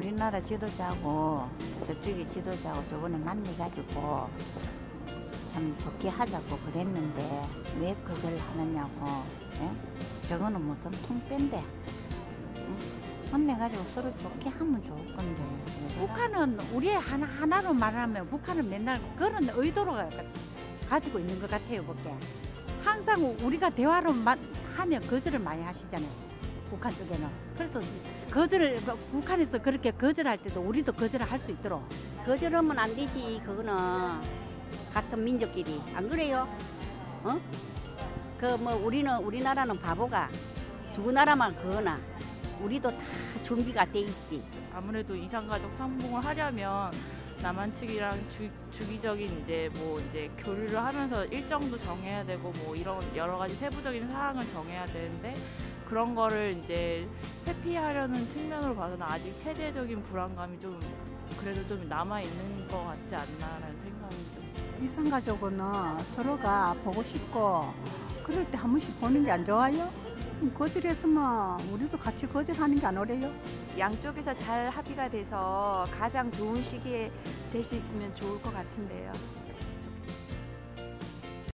우리나라 지도자하고 저쪽에 지도자하고 저번에 만나가지고 참 좋게 하자고 그랬는데 왜 그걸 하느냐고. 예? 저거는 무슨 통배인데. 응? 만나가지고 서로 좋게 하면 좋을 건데. 북한은 우리 하나로 말하면 북한은 맨날 그런 의도로 가지고 있는 것 같아요, 볼게. 항상 우리가 대화로 하면 거절을 많이 하시잖아요, 북한 쪽에는. 그래서 거절을 북한에서 그렇게 거절할 때도 우리도 거절을 할 수 있도록. 거절하면 안 되지. 그거는 같은 민족끼리 안 그래요? 어? 그 뭐 우리나라는 바보가 죽은 나라만 그거나 우리도 다 준비가 돼 있지. 아무래도 이산가족 상봉을 하려면 남한 측이랑 주기적인 이제 교류를 하면서 일정도 정해야 되고 뭐 이런 여러 가지 세부적인 사항을 정해야 되는데 그런 거를 이제 회피하려는 측면으로 봐서는 아직 체제적인 불안감이 좀 그래도 좀 남아 있는 것 같지 않나라는 생각이 좀. 이산가족은 서로가 보고 싶고 그럴 때 한 번씩 보는 게 안 좋아요? 거절했으면 우리도 같이 거절하는 게 안 오래요? 양쪽에서 잘 합의가 돼서 가장 좋은 시기에 될 수 있으면 좋을 것 같은데요.